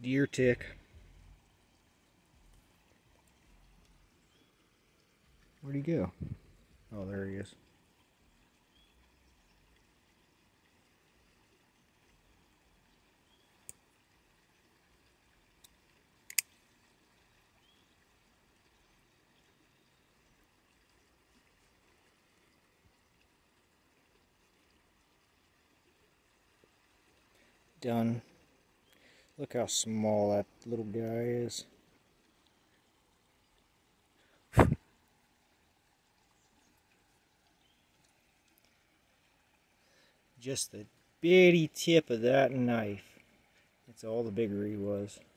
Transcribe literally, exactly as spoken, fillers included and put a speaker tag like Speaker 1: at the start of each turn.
Speaker 1: deer tick. Where'd he go? Oh, there he is. Done. Look how small that little guy is. Just the bitty tip of that knife. That's all the bigger he was.